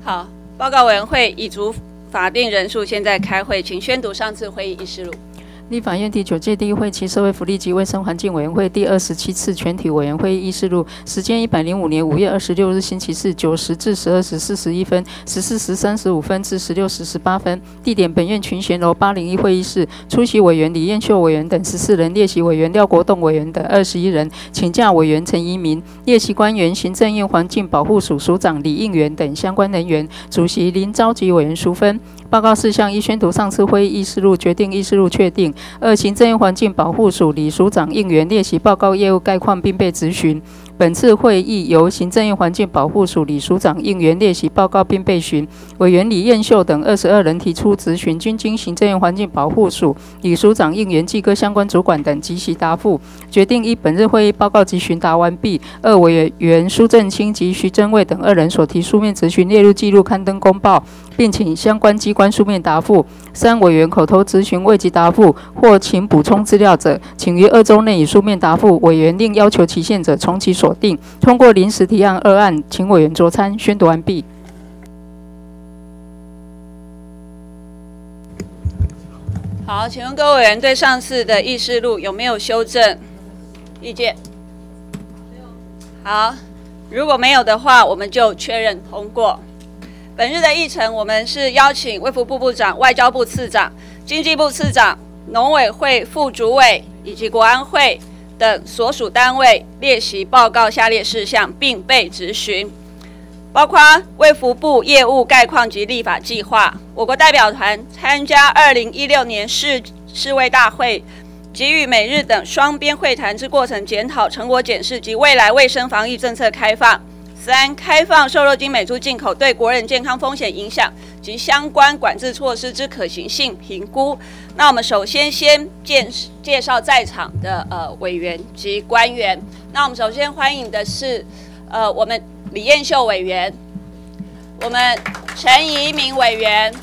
好，报告委员会已足法定人数，现在开会，请宣读上次会议议事录。 立法院第9届第1会期社会福利及卫生环境委员会第27次全体委员会议事录，时间105年5月26日星期四9时至12时41分，14时35分至16时18分，地点本院群贤楼801会议室。出席委员李彦秀委员等14人，列席委员廖国栋委员等21人，请假委员陈怡民，列席官员行政院环境保护署署长李应元等相关人员，主席林召集委员淑芬。报告事项：一、宣读上次会议议事录，决定议事录确定；二、行政院环境保护署李署长应援列席报告业务概况并被质询。本次会议由行政院环境保护署李署长应援列席报告并被询，委员李彦秀等22人提出质询，均经行政院环境保护署李署长应援暨各相关主管等即席答复，决定依本日会议报告及询答完毕。二、委员苏正清及徐祯卫等2人所提书面质询列入记录刊登公报，并请相关机关书面答复。三、委员口头质询未及答复或请补充资料者，请于2周内以书面答复。委员另要求期限者，从其所定。通过临时提案2案，请委员酌参。宣读完毕。 好，请问各位委员对上次的议事录有没有修正意见？好，如果没有的话，我们就确认通过。本日的议程，我们是邀请卫福部部长、外交部次长、经济部次长、农委会副主委以及国安会等所属单位列席报告下列事项，并被质询，包括卫福部业务概况及立法计划，我国代表团参加2016年世卫大会及与美日等双边会谈之过程检讨、成果检视及未来卫生防疫政策开放。3、开放瘦肉精美猪进口对国人健康风险影响及相关管制措施之可行性评估。那我们首先介绍在场的委员及官员。那我们首先欢迎的是我们李彦秀委员，我们陈怡民委员，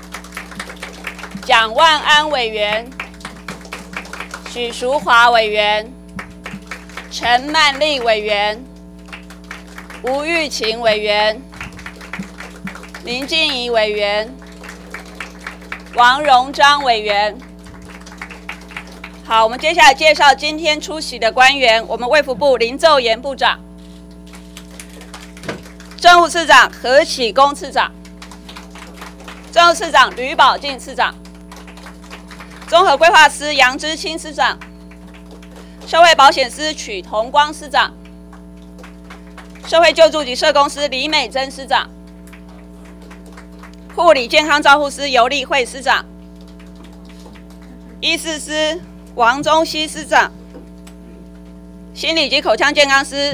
蒋万安委员，许淑华委员，陈曼丽委员，吴玉琴委员，林静怡委员，王荣章委员。好，我们接下来介绍今天出席的官员。我们卫福部林奏延部长，政务次长何启功次长，政务次长吕宝进次长，综合规划司杨之清司长，社会保险司曲同光司长，社会救助及社工司李美珍司长，护理健康照护司尤丽慧司长，医事司王宗熙司长，心理及口腔健康司，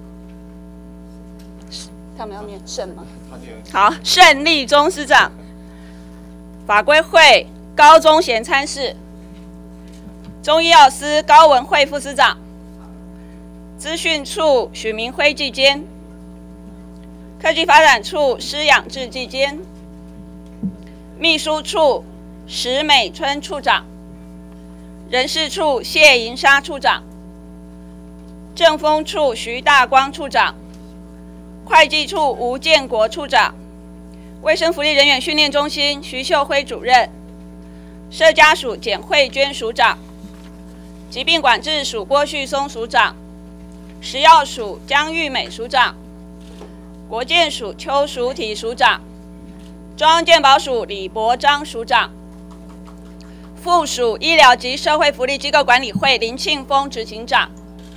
他们要念盛吗？好，盛立中司长，法规会高宗贤参事，中医药司高文慧副司长，资讯处许明辉技监，科技发展处施养志技监，秘书处石美春处长，人事处谢银沙处长，政风处徐大光处长，会计处吴建国处长，卫生福利人员训练中心徐秀辉主任，社家署简慧娟署长，疾病管制署郭旭松署长，食药署江玉美署长，国健署邱淑体署长，中央健保署李伯章署长，附属医疗及社会福利机构管理会林庆峰执行长。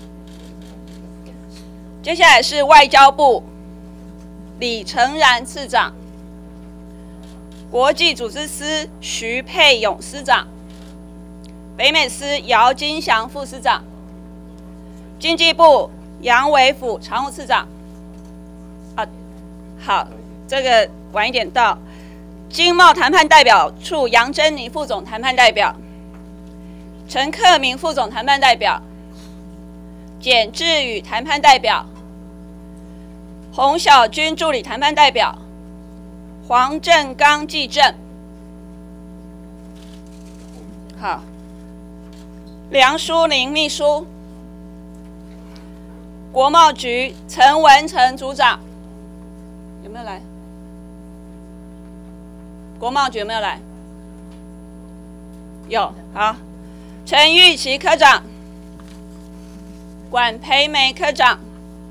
接下来是外交部李成然次长，国际组织司徐佩勇司长，北美司姚金祥副司长，经济部杨伟甫常务次长。好，这个晚一点到。经贸谈判代表处杨珍妮副总谈判代表，陈克明副总谈判代表，简志宇谈判代表，洪小军助理谈判代表，黄正刚技正。好，梁淑玲秘书，国贸局陈文成组长，有没有来？ 国贸局有没有来？有，好。陈玉琪科长，管培梅科长，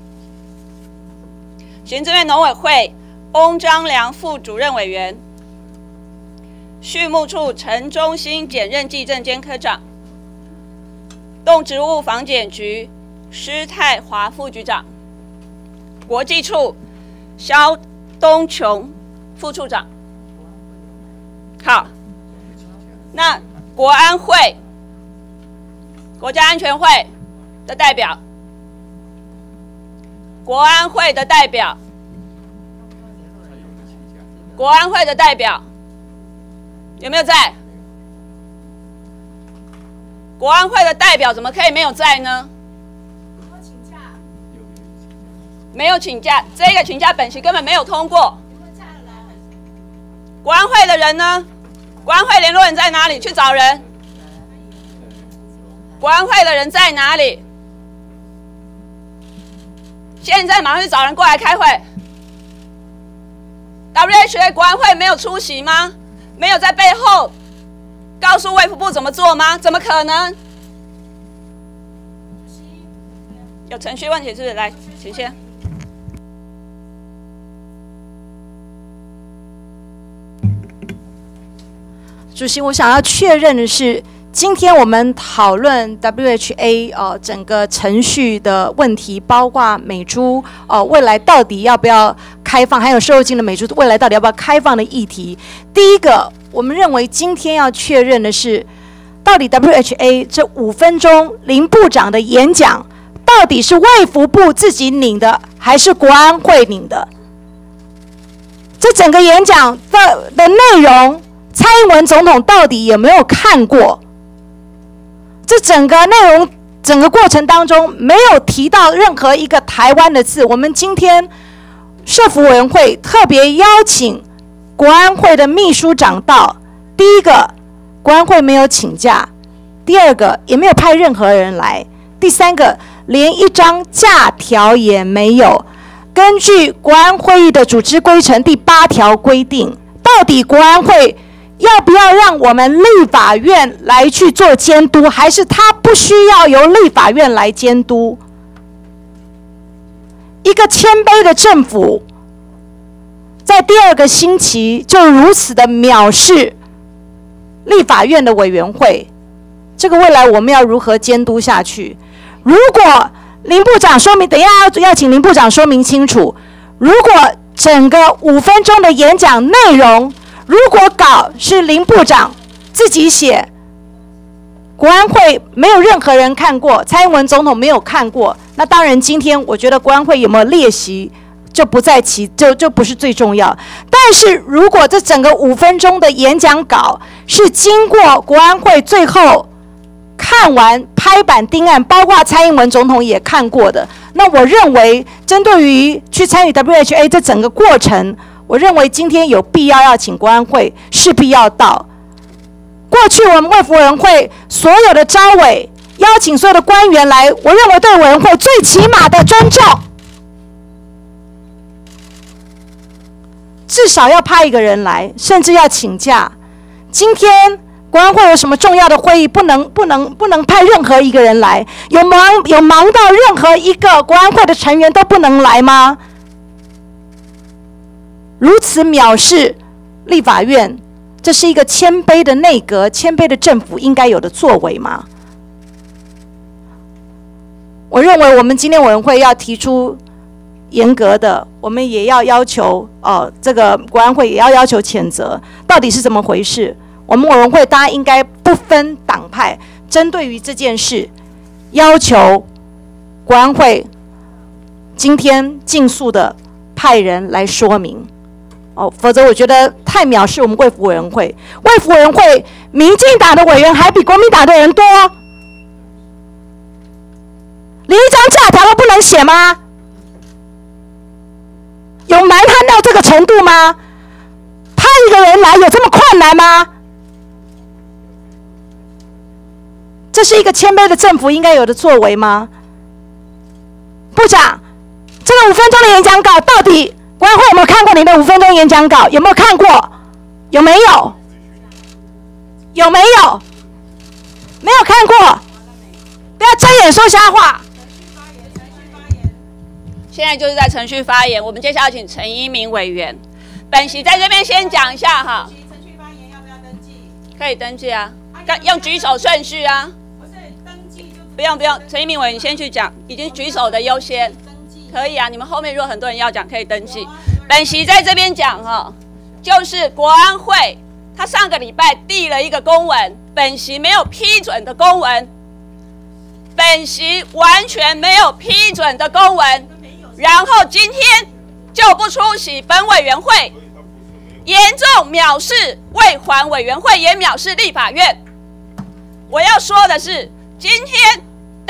行政院农委会翁章良副主任委员，畜牧处陈忠兴检任技政监科长，动植物防检局施泰华副局长，国际处肖东琼副处长。好，那国安会、国家安全会的代表，国安会的代表，国安会的代表有没有在？国安会的代表怎么可以没有在呢？没有请假，这个请假本席根本没有通过。国安会的人呢？国安会联络人在哪里？去找人。国安会的人在哪里？现在马上去找人过来开会。WHO 国安会没有出席吗？没有在背后告诉卫福部怎么做吗？怎么可能？有程序问题是不是？来，请先。 主席，我想要确认的是，今天我们讨论 WHA 整个程序的问题，包括美猪未来到底要不要开放，还有瘦肉精的美猪未来到底要不要开放的议题。第一个，我们认为今天要确认的是，到底 WHA 这5分钟林部长的演讲，到底是卫福部自己领的，还是国安会领的？这整个演讲的内容，蔡英文总统到底有没有看过？这整个内容、整个过程当中没有提到任何一个台湾的字。我们今天社福委员会特别邀请国安会的秘书长到，第一个，国安会没有请假；第二个，也没有派任何人来；第三个，连一张假条也没有。根据国安会议的组织规程第8条规定，到底国安会要不要让我们立法院来去做监督，还是他不需要由立法院来监督？一个谦卑的政府，在第2个星期就如此的藐视立法院的委员会，这个未来我们要如何监督下去？如果林部长说明，等一下要请林部长说明清楚，如果整个5分钟的演讲内容，如果稿是林部长自己写，国安会没有任何人看过，蔡英文总统没有看过，那当然今天我觉得国安会有没有列席就不在就不是最重要。但是如果这整个5分钟的演讲稿是经过国安会最后看完拍板定案，包括蔡英文总统也看过的，那我认为针对于去参与 WHA 这整个过程，我认为今天有必要请国安会势必要到。过去我们卫福委员会所有的召委邀请所有的官员来，我认为对委员会最起码的尊重，至少要派一个人来，甚至要请假。今天国安会有什么重要的会议，不能派任何一个人来？有忙到任何一个国安会的成员都不能来吗？如此藐视立法院，这是一个谦卑的内阁、谦卑的政府应该有的作为吗？我认为我们今天委员会要提出严格的，我们也要要求这个国安会也要要求谴责，到底是怎么回事？我们委员会大家应该不分党派，针对于这件事，要求国安会今天尽速的派人来说明。否则我觉得太藐视我们卫福委员会。卫福委员会民进党的委员还比国民党的人多，连一张假条都不能写吗？有蛮横到这个程度吗？派一个人来有这么困难吗？这是一个谦卑的政府应该有的作为吗？部长，这个5分钟的演讲稿到底国安会有没有看过您的5分钟演讲稿？有没有看过？ 有没有？有没有？没有看过，不要睁眼说瞎话。 现在就是在程序发言，我们接下来请陈一鸣委员。本席在这边先讲一下哈。 程序发言要不要登记？ 可以登记啊，用举手顺序啊。 不是登记就不用，陈一鸣委员你先去讲，已经举手的优先。可以啊，你们后面如果很多人要讲，可以登记。本席在这边讲哈，就是国安会他上个礼拜递了一个公文，本席没有批准的公文，本席完全没有批准的公文，然后今天就不出席本委员会，严重藐视卫环委员会，也藐视立法院。我要说的是，今天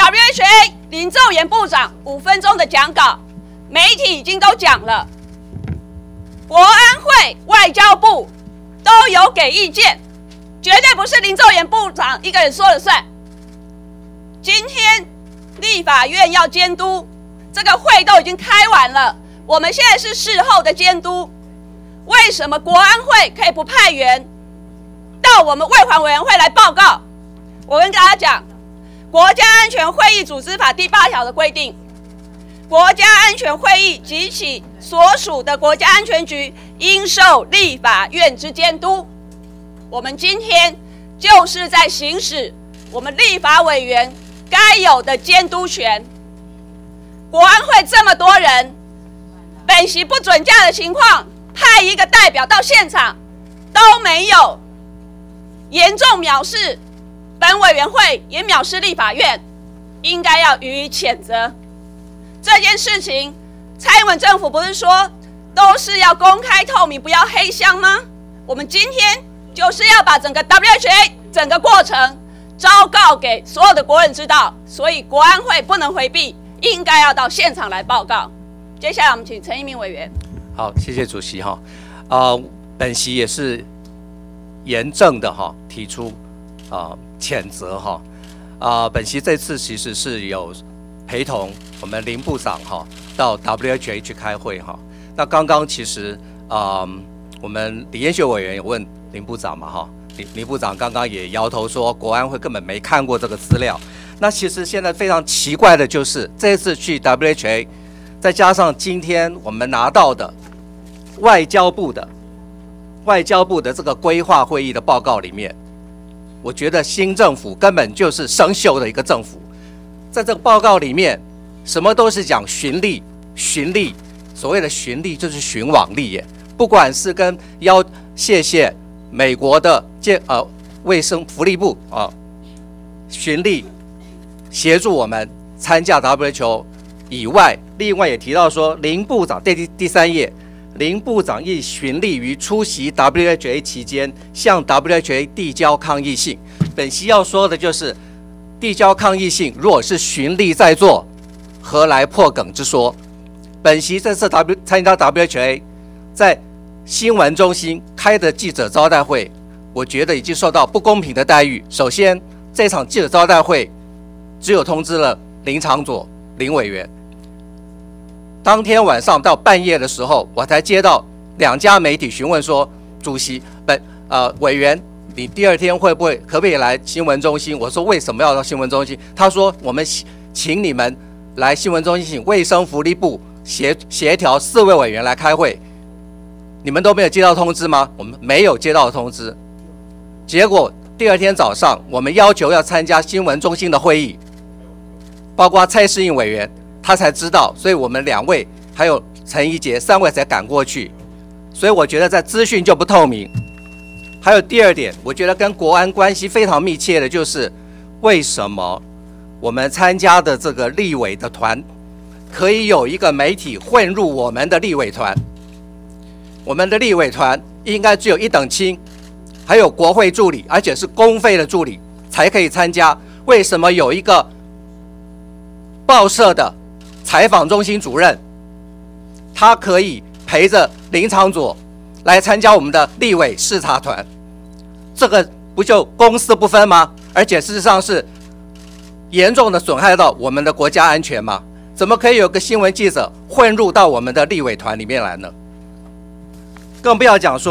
WHA 林奏延部长5分钟的讲稿，媒体已经都讲了，国安会、外交部都有给意见，绝对不是林奏延部长一个人说了算。今天立法院要监督，这个会都已经开完了，我们现在是事后的监督。为什么国安会可以不派员到我们卫环委员会来报告？我跟大家讲，国家安全会议组织法第8条的规定，国家安全会议及其所属的国家安全局应受立法院之监督。我们今天就是在行使我们立法委员该有的监督权。国安会这么多人，本席不准假的情况，派一个代表到现场都没有，严重藐视本委员会，也藐视立法院，应该要予以谴责。这件事情，蔡英文政府不是说都是要公开透明，不要黑箱吗？我们今天就是要把整个 WHA 整个过程昭告给所有的国人知道，所以国安会不能回避，应该要到现场来报告。接下来我们请陈一鸣委员。 好，谢谢主席哈。本席也是严正的哈提出谴责哈。本席这次其实是有陪同我们林部长哈到 WHA 去开会哈。那刚刚其实我们李彦学委员有问林部长嘛哈，林部长刚刚也摇头说国安会根本没看过这个资料。那其实现在非常奇怪的就是这次去 WHA， 再加上今天我们拿到的外交部的这个规划会议的报告里面，我觉得新政府根本就是生锈的一个政府。在这个报告里面，什么都是讲循例，所谓的循例就是循往例耶。不管是跟谢谢美国的卫生福利部循例协助我们参加 WHO 以外，另外也提到说林部长第3页。林部长亦循例于出席 WHA 期间，向 WHA 递交抗议信。本席要说的就是，递交抗议信若是循例在做，何来破梗之说？本席这次参加 WHA， 在新闻中心开的记者招待会，我觉得已经受到不公平的待遇。首先，这场记者招待会只有通知了林长佐林委员。当天晚上到半夜的时候，我才接到2家媒体询问说，主席委员，你第2天可不可以来新闻中心？我说为什么要到新闻中心？他说我们请你们来新闻中心，请卫生福利部协调4位委员来开会。你们都没有接到通知吗？我们没有接到通知。结果第2天早上，我们要求要参加新闻中心的会议，包括蔡适应委员。他才知道，所以我们2位还有陈怡杰3位才赶过去，所以我觉得在资讯就不透明。还有第2点，我觉得跟国安关系非常密切的就是，为什么我们参加的这个立委的团，可以有一个媒体混入我们的立委团？我们的立委团应该只有1等亲，还有国会助理，而且是公费的助理才可以参加。为什么有一个报社的采访中心主任，他可以陪着林长佐来参加我们的立委视察团？这个不就公私不分吗？而且事实上是严重的损害到我们的国家安全吗？怎么可以有个新闻记者混入到我们的立委团里面来呢？更不要讲说，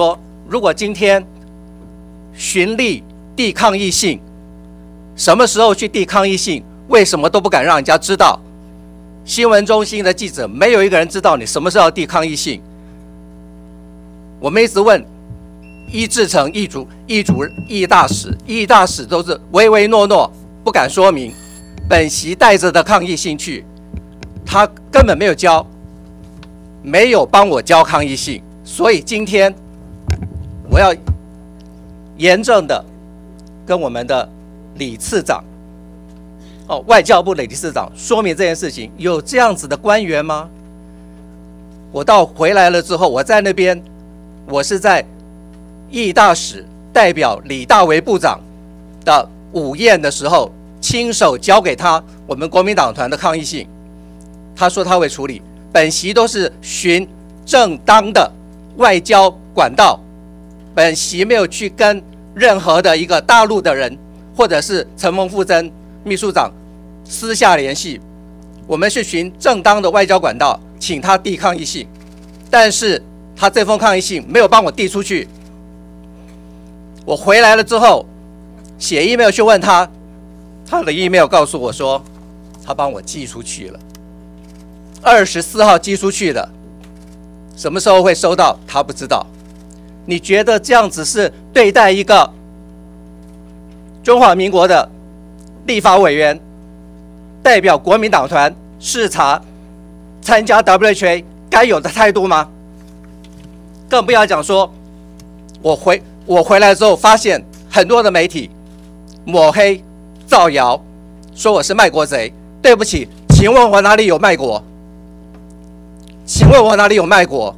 如果今天循例递抗议信，什么时候去递抗议信？为什么都不敢让人家知道？新闻中心的记者没有一个人知道你什么时候要递抗议信。我们一直问易志成易大使都是唯唯诺诺，不敢说明。本席带着的抗议信去，他根本没有交，没有帮我交抗议信，所以今天我要严正的跟我们的李次长，外交部的理事长说明这件事情。有这样子的官员吗？我回来了之后，我在那边，我是在易大使代表李大为部长的午宴的时候，亲手交给他我们国民党团的抗议信，他说他会处理。本席都是循正当的外交管道，本席没有去跟任何的一个大陆的人或者是陈孟富珍秘书长私下联系，我们是循正当的外交管道请他递抗议信，但是他这封抗议信没有帮我递出去。我回来了之后写 email 去问他，他的 email 告诉我说他帮我寄出去了，24号寄出去的，什么时候会收到他不知道。你觉得这样子是对待一个中华民国的立法委员代表国民党团视察参加 WHA 该有的态度吗？更不要讲说我回来之后发现很多的媒体抹黑造谣，说我是卖国贼。对不起，请问我哪里有卖国？请问我哪里有卖国？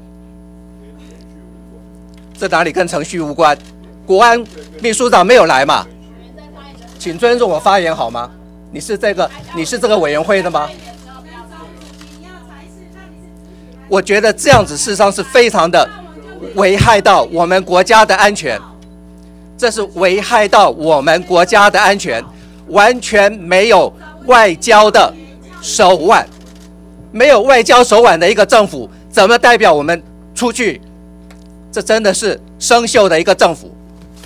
这哪里跟程序无关？国安秘书长没有来嘛？请尊重我发言好吗？你是这个委员会的吗？我觉得这样子事实上是非常的危害到我们国家的安全，这是危害到我们国家的安全，完全没有外交的手腕，没有外交手腕的一个政府，怎么代表我们出去？这真的是生锈的一个政府。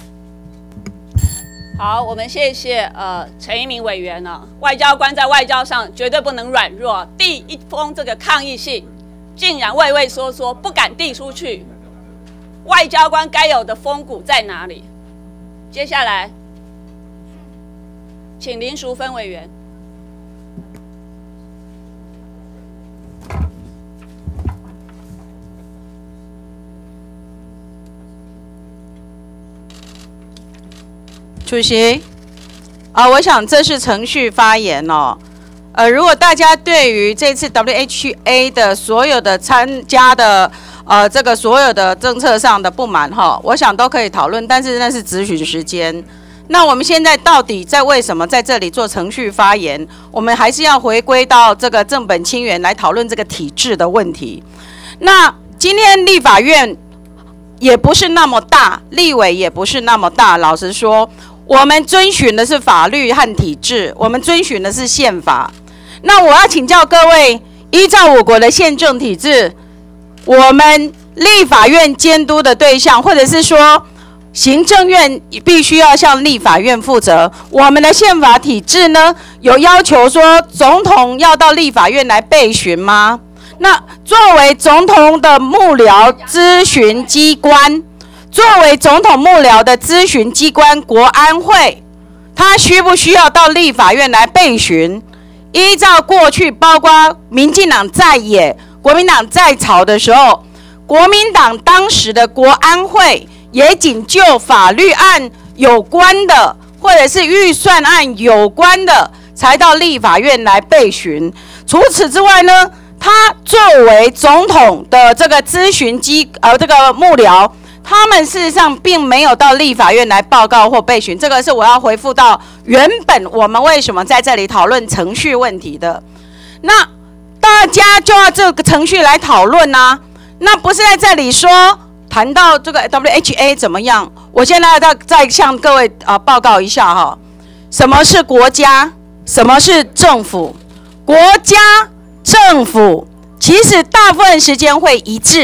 好，我们谢谢陈一鸣委员呢。外交官在外交上绝对不能软弱，递一封这个抗议信，竟然畏畏缩缩，不敢递出去。外交官该有的风骨在哪里？接下来，请林淑芬委员。 主席，我想这是程序发言哦。如果大家对于这次 WHA 的所有的参加的这个所有的政策上的不满哈，我想都可以讨论，但是那是质询时间。那我们现在到底为什么在这里做程序发言？我们还是要回归到这个正本清源来讨论这个体制的问题。那今天立法院也不是那么大，立委也不是那么大，老实说。我们遵循的是法律和体制，我们遵循的是宪法。那我要请教各位，依照我国的宪政体制，我们立法院监督的对象，或者是说行政院必须要向立法院负责。我们的宪法体制呢，有要求说总统要到立法院来备询吗？那作为总统的幕僚咨询机关，作为总统幕僚的咨询机关国安会，他需不需要到立法院来备询？依照过去，包括民进党在野、国民党在朝的时候，国民党当时的国安会也仅就法律案有关的，或者是预算案有关的，才到立法院来备询。除此之外呢，他作为总统的这个咨询这个幕僚。他们事实上并没有到立法院来报告或备询，这个是我要回复到原本我们为什么在这里讨论程序问题的。那大家就要这个程序来讨论啊，那不是在这里说谈到这个 WHA 怎么样？我现在再向各位报告一下哈，什么是国家，什么是政府？国家、政府其实大部分时间会一致。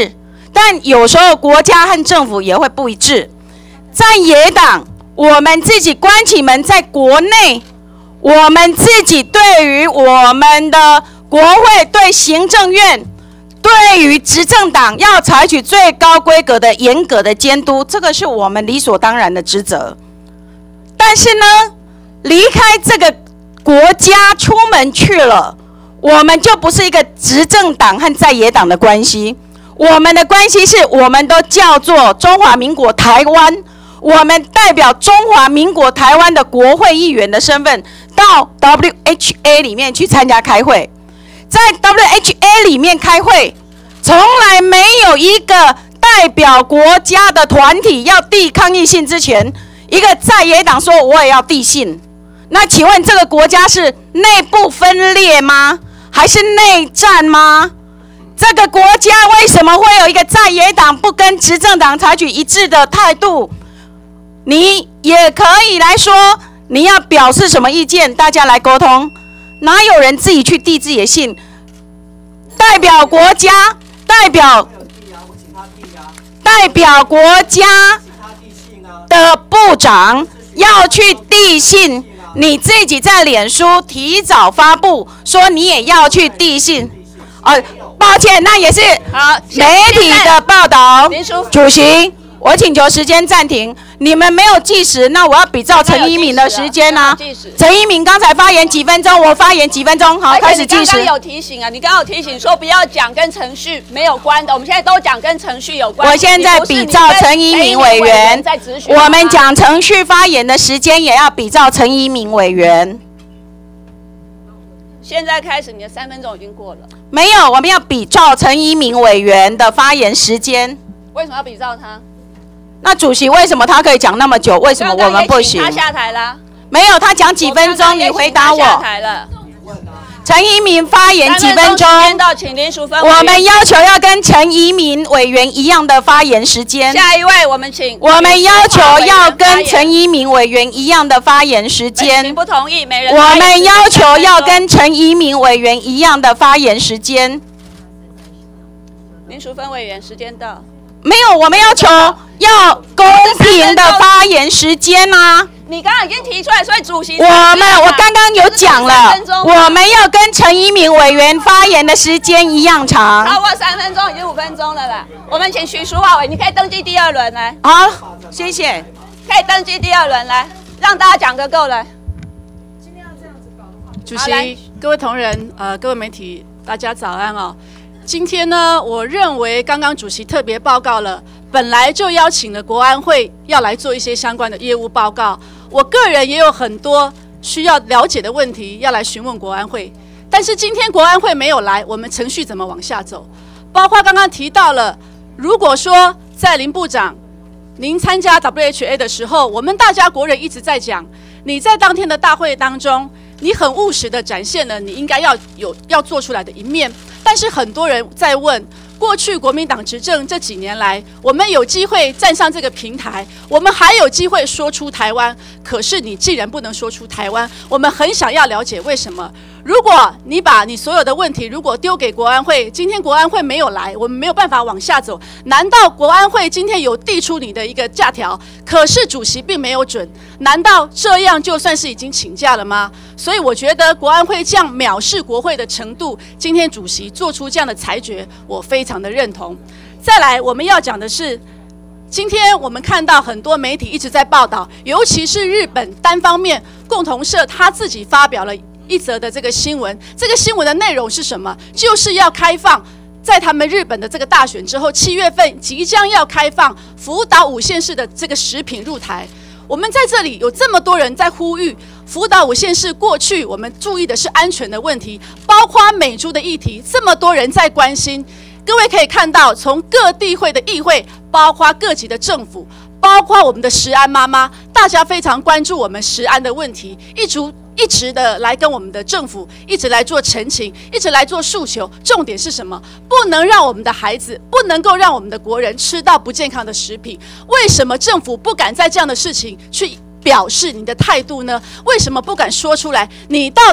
但有时候国家和政府也会不一致。在野党，我们自己关起门，在国内，我们自己对于我们的国会、对行政院、对于执政党要采取最高规格的严格的监督，这个是我们理所当然的职责。但是呢，离开这个国家出门去了，我们就不是一个执政党和在野党的关系，我们的关系是我们都叫做中华民国台湾，我们代表中华民国台湾的国会议员的身份到 WHA 里面去参加开会。在 WHA 里面开会，从来没有一个代表国家的团体要递抗议信之前，一个在野党说我也要递信。那请问这个国家是内部分裂吗？还是内战吗？这个国家为什么会有一个在野党不跟执政党采取一致的态度？你也可以来说你要表示什么意见，大家来沟通。哪有人自己去递自己的信？代表国家，代表国家的部长要去递信，你自己在脸书提早发布说你也要去递信。抱歉，那也是媒体的报道。主席，我请求时间暂停。你们没有计时，那我要比照陈一鸣的时间啊。陈一鸣刚才发言几分钟，我发言几分钟，好，开始计时。 你刚刚有提醒啊，你刚刚有提醒说不要讲跟程序没有关的，我们现在都讲跟程序有关。 我现在比照陈一鸣委员，我们讲程序发言的时间也要比照陈一鸣委员。 现在开始，你的3分钟已经过了。 没有，我们要比照陈一鸣委员的发言时间。 为什么要比照他？ 那主席为什么他可以讲那么久？为什么我们不行？ 他下台了。 没有，他讲几分钟，你回答我。 下台了。 陈一鸣发言几分钟？ 请林淑芬。 我们要求要跟陈一鸣委员一样的发言时间。 下一位，我们请。 我们要求要跟陈一鸣委员一样的发言时间。 请不同意，每人。 我们要求要跟陈一鸣委员一样的发言时间。 林淑芬委员，时间到。 没有，我们要求要公平的发言时间啊！ 你刚刚已经提出来，所以主席。 我刚刚有讲了，我们要跟陈一鸣委员发言的时间一样长。 超过3分钟，已经5分钟了啦。我们请徐淑华委，你可以登记第2轮来。 好，谢谢。 可以登记第2轮来，让大家讲个够来。 今天要这样子搞的话。主席、各位同仁、各位媒体，大家早安哦。今天呢，我认为刚刚主席特别报告了，本来就邀请了国安会要来做一些相关的业务报告。我个人也有很多需要了解的问题要来询问国安会，但是今天国安会没有来，我们程序怎么往下走？包括刚刚提到了，如果说在林部长您参加 WHA 的时候，我们大家国人一直在讲，你在当天的大会当中，你很务实的展现了你应该要做出来的一面。但是很多人在问，过去国民党执政这几年来，我们有机会站上这个平台，我们还有机会说出台湾，可是你既然不能说出台湾，我们很想要了解为什么。如果你把你所有的问题如果丢给国安会，今天国安会没有来，我们没有办法往下走。难道国安会今天有递出你的一个假条，可是主席并没有准？难道这样就算是已经请假了吗？所以我觉得国安会这样藐视国会的程度，今天主席做出这样的裁决，我非常的认同。再来，我们要讲的是，今天我们看到很多媒体一直在报道，尤其是日本单方面共同社他自己发表了一则的这个新闻，这个新闻的内容是什么？就是要开放，在他们日本的这个大选之后，7月份即将要开放福岛5县市的这个食品入台。我们在这里有这么多人在呼吁，福岛5县市过去我们注意的是安全的问题，包括美猪的议题，这么多人在关心。各位可以看到，从各地会的议会，包括各级的政府，包括我们的食安妈妈，大家非常关注我们食安的问题，一直的来跟我们的政府一直来做陈情，一直来做诉求。重点是什么？不能让我们的孩子，不能够让我们的国人吃到不健康的食品。为什么政府不敢在这样的事情去表示你的态度呢？为什么不敢说出来？你到底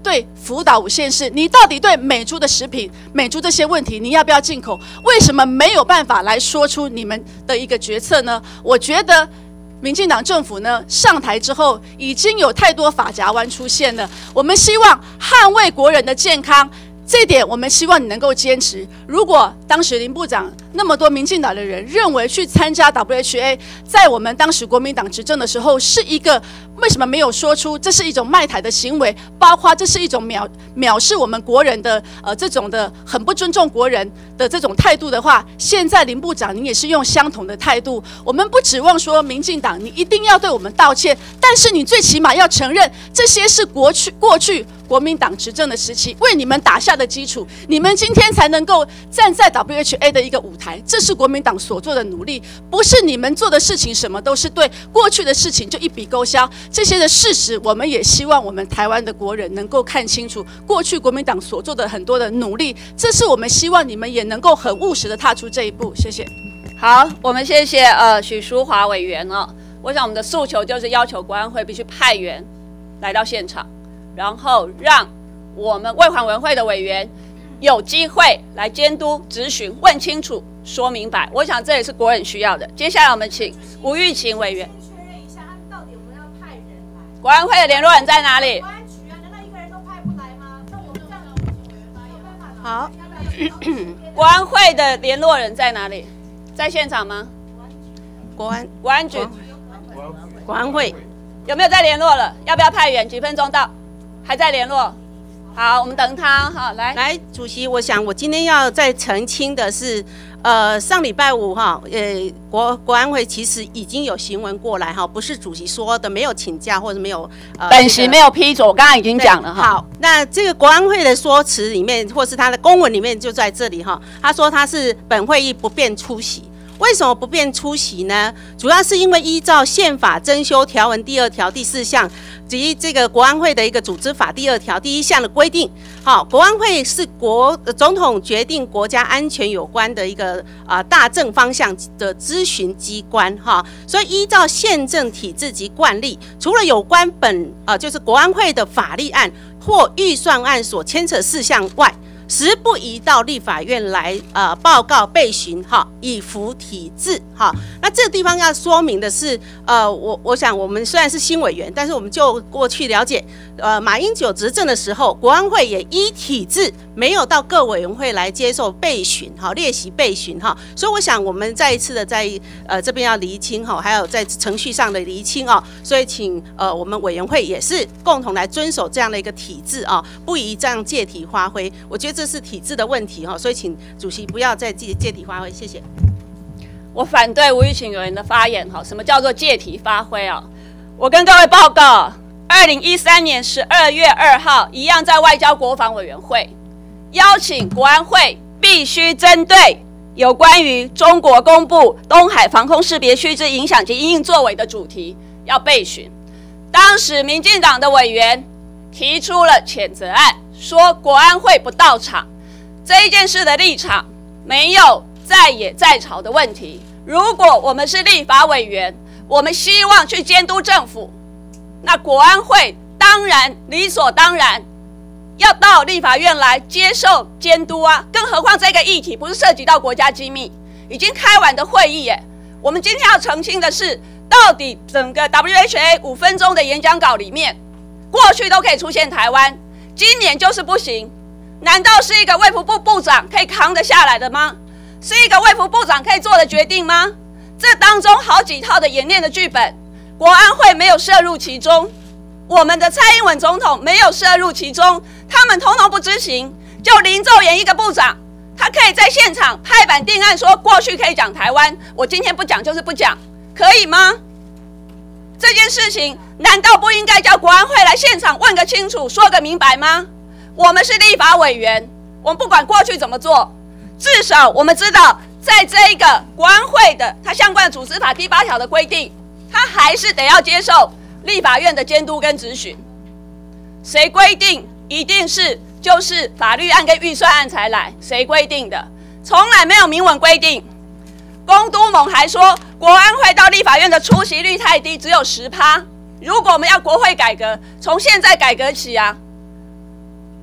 对福岛5县市，你到底对美猪的食品、美猪这些问题，你要不要进口？为什么没有办法来说出你们的一个决策呢？我觉得民进党政府呢上台之后，已经有太多发夹弯出现了。我们希望捍卫国人的健康，这点我们希望你能够坚持。如果当时林部长那么多民进党的人认为去参加 WHO， 在我们当时国民党执政的时候是一个，为什么没有说出这是一种卖台的行为，包括这是一种藐视我们国人的这种的很不尊重国人的这种态度的话，现在林部长你也是用相同的态度。我们不指望说民进党你一定要对我们道歉，但是你最起码要承认这些是过去国民党执政的时期为你们打下的基础，你们今天才能够站在 WHO 的一个舞台，这是国民党所做的努力，不是你们做的事情什么都是对，过去的事情就一笔勾销。这些的事实，我们也希望我们台湾的国人能够看清楚，过去国民党所做的很多的努力，这是我们希望你们也能够很务实的踏出这一步。谢谢。 好，我们谢谢许淑华委员哦。我想我们的诉求就是要求国安会必须派员来到现场，然后让我们卫环委员会的委员有机会来监督、质询、问清楚、说明白。我想这也是国人需要的。接下来我们请吴玉琴委员确认一下，到底我们要派人来？ 国安会的联络人在哪里？ 国安局啊，难道一个人都派不来吗？那我们这样好， 国安会的联络人在哪里？在现场吗？ 国安局、 国安会有没有在联络了？要不要派员？几分钟到？还在联络。好，我们等他。好，来， 主席，我想我今天要再澄清的是，上礼拜五哈，国安会其实已经有行文过来哈，不是主席说的没有请假或者没有本席没有批准，我刚刚已经讲了哈。 好，那这个国安会的说辞里面，或是他的公文里面就在这里哈，他说他是本会议不便出席。为什么不便出席呢？主要是因为依照宪法增修条文第2条第4项及这个国安会的一个组织法第2条第1项的规定。好，国安会是总统决定国家安全有关的一个大政方向的咨询机关哈，所以依照宪政体制及惯例，除了有关就是国安会的法律案或预算案所牵扯事项外，实不宜到立法院来报告备询哈，以符体制哈。那这个地方要说明的是，我想我们虽然是新委员，但是我们就过去了解，马英九执政的时候，国安会也依体制没有到各委员会来接受备询哈，列席备询哈。所以我想我们再一次的在这边要厘清哈，还有在程序上的厘清哦。所以请我们委员会也是共同来遵守这样的一个体制啊，不宜这样借题发挥。我觉得这是体制的问题哈，所以请主席不要再借题发挥，谢谢。 我反对吴玉琴委员的发言哈，什么叫做借题发挥啊？我跟各位报告，2013年12月2号，一样在外交国防委员会邀请国安会必须针对有关于中国公布东海防空识别区之影响及因应作为的主题要备询。当时民进党的委员提出了谴责案，说国安会不到场，这一件事的立场没有在野在朝的问题。如果我们是立法委员，我们希望去监督政府，那国安会当然理所当然要到立法院来接受监督啊！更何况这个议题不是涉及到国家机密，已经开完的会议耶。我们今天要澄清的是，到底整个 WHA 5分钟的演讲稿里面，过去都可以出现台湾，今年就是不行。难道是一个卫福部部长可以扛得下来的吗？是一个卫福部长可以做的决定吗？这当中好几套的演练的剧本，国安会没有涉入其中，我们的蔡英文总统没有涉入其中，他们统统不知情。就林奏延一个部长，他可以在现场拍板定案，说过去可以讲台湾，我今天不讲就是不讲，可以吗？这件事情难道不应该叫国安会来现场问个清楚，说个明白吗？我们是立法委员，我们不管过去怎么做，至少我们知道，在这一个国安会的它相关的组织法第8条的规定，它还是得要接受立法院的监督跟质询。谁规定一定是就是法律案跟预算案才来？谁规定的？从来没有明文规定。龚都蒙还说，国安会到立法院的出席率太低，只有10%。如果我们要国会改革，从现在改革起啊！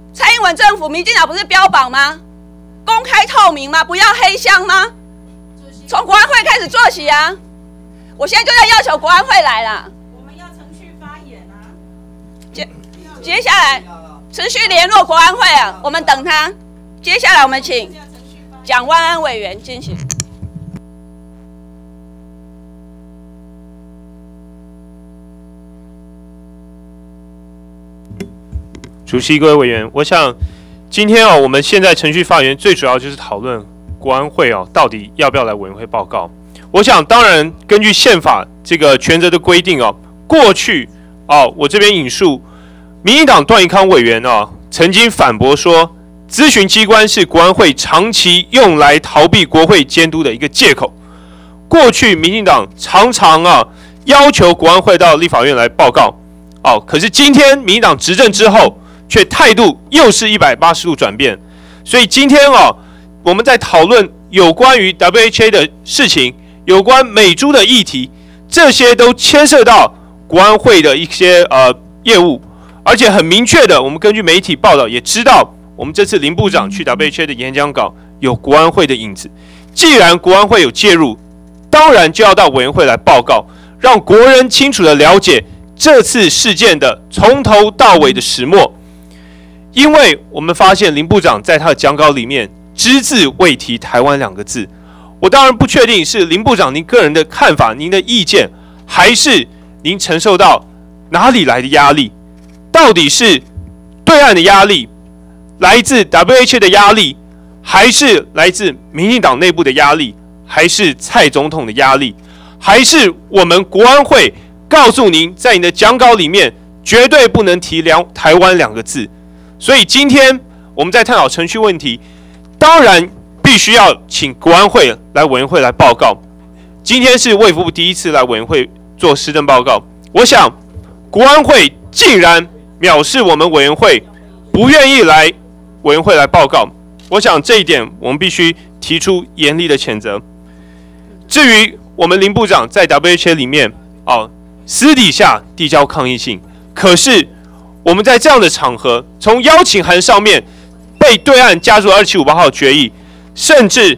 蔡英文政府、民进党不是标榜吗？公开透明吗？不要黑箱吗？从国安会开始做起啊！我现在就要求国安会来啦。 我们要程序发言啊。 接下来持续联络国安会啊，我们等他。接下来我们请蒋万安委员进行。 主席、各位委员，我想今天我们现在程序发言最主要就是讨论国安会到底要不要来委员会报告。我想当然根据宪法这个权责的规定过去我这边引述民进党段宜康委员曾经反驳说，咨询机关是国安会长期用来逃避国会监督的一个借口。过去民进党常常要求国安会到立法院来报告可是今天民进党执政之后，却态度又是180度转变。所以今天我们在讨论有关于 WHA 的事情，有关美猪的议题，这些都牵涉到国安会的一些业务，而且很明确的，我们根据媒体报道也知道，我们这次林部长去 WHA 的演讲稿有国安会的影子。既然国安会有介入，当然就要到委员会来报告，让国人清楚的了解这次事件的从头到尾的始末。因为我们发现林部长在他的讲稿里面只字未提台湾2个字，我当然不确定是林部长您个人的看法、您的意见，还是您承受到哪里来的压力？到底是对岸的压力，来自 WHA 的压力，还是来自民进党内部的压力，还是蔡总统的压力，还是我们国安会告诉您，在你的讲稿里面绝对不能提台湾2个字？所以今天我们在探讨程序问题，当然必须要请国安会来委员会来报告。今天是卫福部第一次来委员会做施政报告，我想国安会竟然藐视我们委员会，不愿意来委员会来报告，我想这一点我们必须提出严厉的谴责。至于我们林部长在 WHA 里面私底下递交抗议信，可是我们在这样的场合，从邀请函上面被对岸加入2758号决议，甚至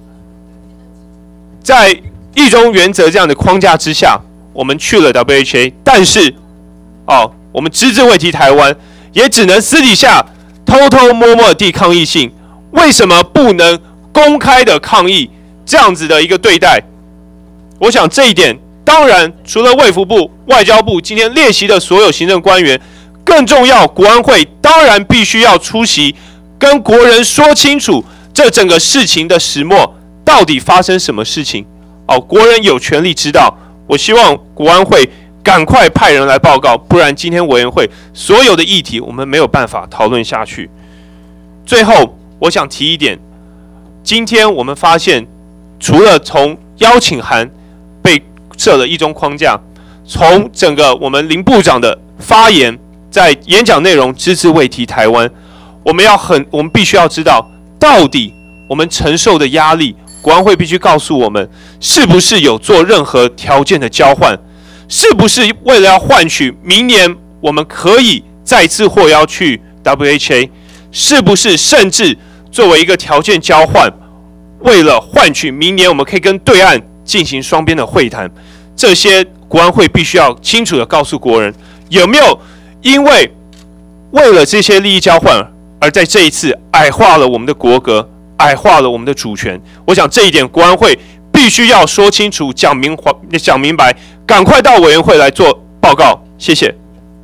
在一中原则这样的框架之下，我们去了 WHA， 但是我们只字未提台湾，也只能私底下偷偷摸摸的递抗议信。为什么不能公开的抗议这样子的一个对待？我想这一点，当然除了卫福部、外交部今天列席的所有行政官员，更重要，国安会当然必须要出席，跟国人说清楚这整个事情的始末到底发生什么事情。国人有权利知道。我希望国安会赶快派人来报告，不然今天委员会所有的议题我们没有办法讨论下去。最后，我想提一点，今天我们发现，除了从邀请函被设了一中框架，从整个我们林部长的发言，在演讲内容只字未提台湾，我们必须要知道，到底我们承受的压力，国安会必须告诉我们，是不是有做任何条件的交换，是不是为了要换取明年我们可以再次获邀去 WHA， 是不是甚至作为一个条件交换，为了换取明年我们可以跟对岸进行双边的会谈，这些国安会必须要清楚的告诉国人，有没有因为了这些利益交换，而在这一次矮化了我们的国格，矮化了我们的主权。我想这一点国安会必须要说清楚，讲明白，赶快到委员会来做报告。谢谢。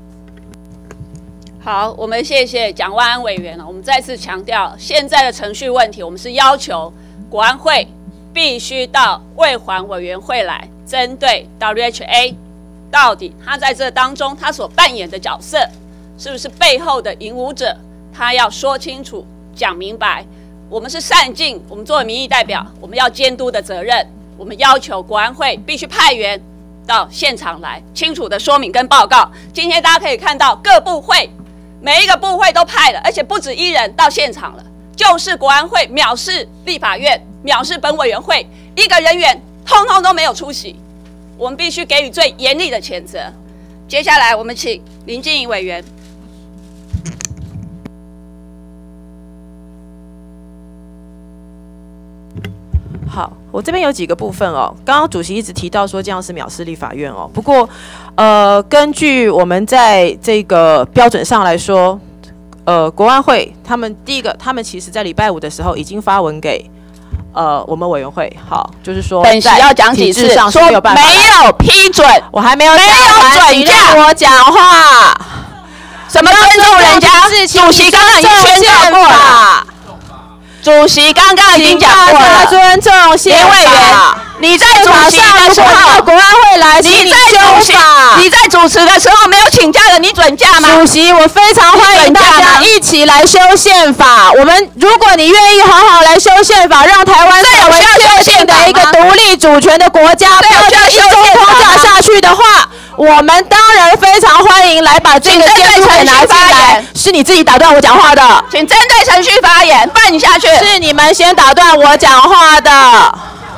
好，我们谢谢蒋万安委员。我们再次强调，现在的程序问题，我们是要求国安会必须到卫环委员会来，针对 WHA 到底他在这当中他所扮演的角色，是不是背后的引武者，他要说清楚、讲明白。我们是善尽我们作为民意代表，我们要监督的责任。我们要求国安会必须派员到现场来，清楚的说明跟报告。今天大家可以看到，各部会每一个部会都派了，而且不止1人到现场了。就是国安会藐视立法院，藐视本委员会，一个人员通通都没有出席。我们必须给予最严厉的谴责。接下来我们请林静怡委员。 好，我这边有几个部分哦。刚刚主席一直提到说这样是藐视立法院哦。不过，根据我们在这个标准上来说，国安会他们第一个，他们其实在礼拜五的时候已经发文给我们委员会，好，就是说本席要讲几次，说没有批准， 我还没有准让我讲话。 什么尊重人家？主席刚刚已经宣告过了。主席刚刚已经讲过了， 尊重宪法。 委员，你在主席的时候， 国安会来， 你在主持的时候没有请假的，你准假吗？ 主席，我非常欢迎大家一起来修宪法。如果你愿意好好来修宪法，让台湾成为确定的一个独立主权的国家，不要再一中框架下去的话，我们当然非常欢迎来把这个监督给拿进来。是你自己打断我讲话的， 请针对程序发言，办你下去。 是你们先打断我讲话的。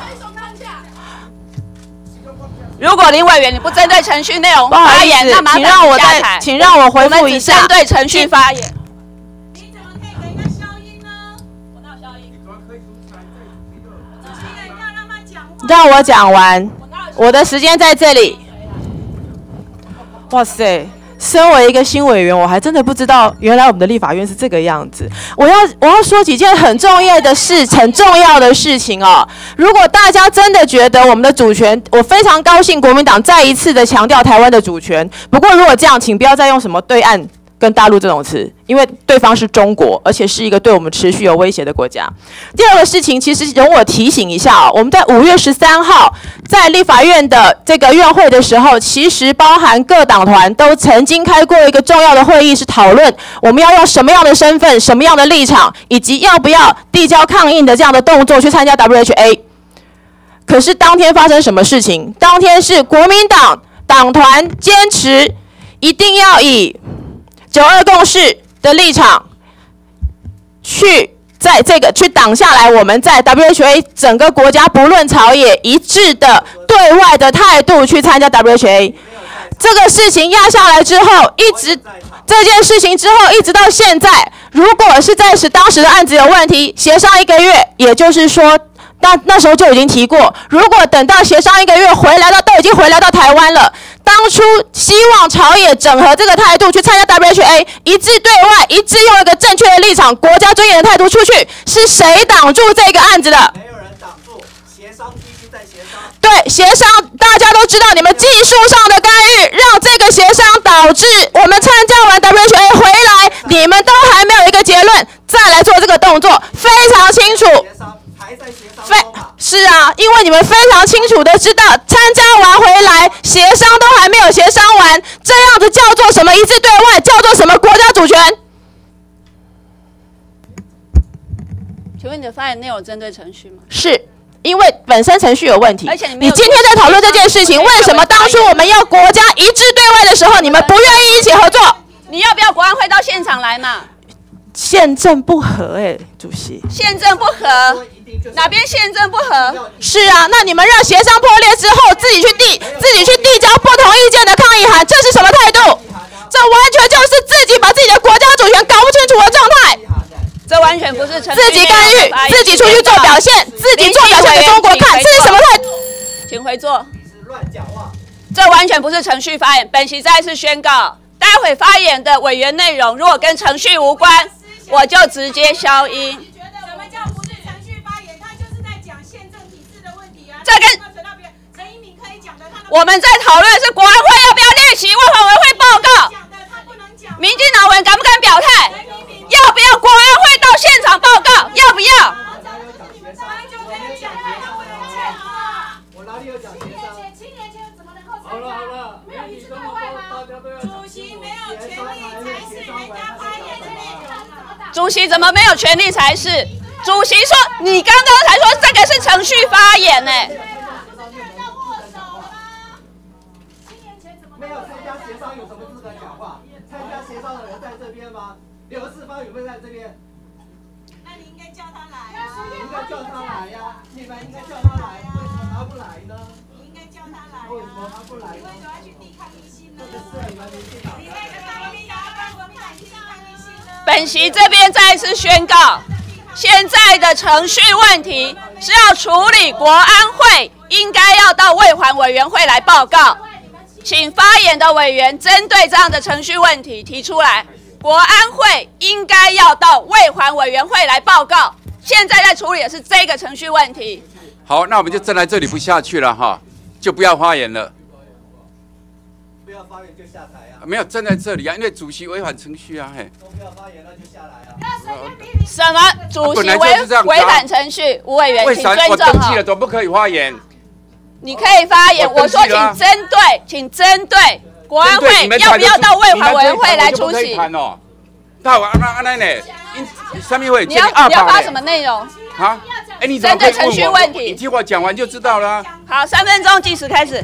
如果林委员你不针对程序内容发言，那麻烦请让我回复一下。 针对程序发言。 你怎么可以给人家消音呢？我哪有消音？要让他讲话。 让我讲完，我的时间在这里。哇塞！身为一个新委员，我还真的不知道，原来我们的立法院是这个样子。我要说几件很重要的事情哦。如果大家真的觉得我们的主权，我非常高兴国民党再一次的强调台湾的主权。不过如果这样，请不要再用什么对岸跟大陆这种词，因为对方是中国，而且是一个对我们持续有威胁的国家。第二个事情，其实容我提醒一下哦，我们在5月13号在立法院的这个院会的时候，其实包含各党团都曾经开过一个重要的会议，是讨论我们要用什么样的身份、什么样的立场，以及要不要递交抗印的这样的动作去参加 WHA。可是当天发生什么事情？当天是国民党党团坚持一定要以9·2共识的立场去挡下来我们在 WHA 整个国家不论朝野一致的对外的态度去参加 WHA。这个事情压下来之后，这件事情之后一直到现在，如果是当时的案子有问题，协商1个月，也就是说那时候就已经提过，如果等到协商1个月都已经回来到台湾了，当初希望朝野整合这个态度去参加 WHA， 一致对外，一致用一个正确的立场、国家尊严的态度出去，是谁挡住这个案子的？ 没有人挡住，协商继续在协商。 对，协商大家都知道，你们技术上的干预，让这个协商导致我们参加完 WHA 回来，你们都还没有一个结论，再来做这个动作，非常清楚。是啊，因为你们非常清楚的知道，参加完回来，协商都还没有协商完，这样子叫做什么一致对外？叫做什么国家主权？ 请问你的发言内容针对程序吗？ 是，因为本身程序有问题。 而且你今天在讨论这件事情，为什么当初我们要国家一致对外的时候，你们不愿意一起合作？ 你要不要国安会到现场来嘛？ 宪政不合主席。 宪政不合。哪边宪政不合？ 是啊，那你们让协商破裂之后，自己去递交不同意见的抗议函，这是什么态度？这完全就是自己把自己的国家主权搞不清楚的状态。 这完全不是程序自己干预，自己出去做表现，自己做表现给中国看，这是什么态度？ 请回座。这完全不是程序发言。本席再次宣告，待会发言的委员内容如果跟程序无关，我就直接消音。这跟我们在讨论是国安会要不要列席卫环委会报告，民进党委员敢不敢表态？要不要国安会到现场报告？要不要？ 我哪里有讲协商？7年前怎么能够参加？好了，没有一致对外吗？主席没有权利才是人家发言权。 主席怎么没有权利才是？主席说，你刚刚才说这个是程序发言呢。 没有参加协商有什么资格讲话？参加协商的人在这边吗？刘世芳有没有在这边？ 那你应该叫他来啊！ 你应该叫他来呀！你们应该叫他来，为什么他不来呢？ 你应该叫他来啊！ 为什么他不来？ 你为什么要去抵抗一心呢？ 这个是你们民进党。 你为什么要去国民党去抵抗一心呢？ 本席这边再次宣告，现在的程序问题是要处理国安会，应该要到卫环委员会来报告。请发言的委员针对这样的程序问题提出来。国安会应该要到卫环委员会来报告。现在在处理的是这个程序问题。 好，那我们就站在这里不下去了哈，就不要发言了。 不要发言就下台啊！ 没有站在这里啊，因为主席违反程序啊，嘿。 都不要发言，那就下来啊！ 什么主席违反程序？吴委员，请尊重我登记了，都不可以发言。 你可以发言，我说请针对国安会要不要到卫环委员会来出席？ 那我安那呢？上面会你要发什么内容？ 啊？哎，你针对程序问题， 你听我讲完就知道了。 好，3分钟计时开始。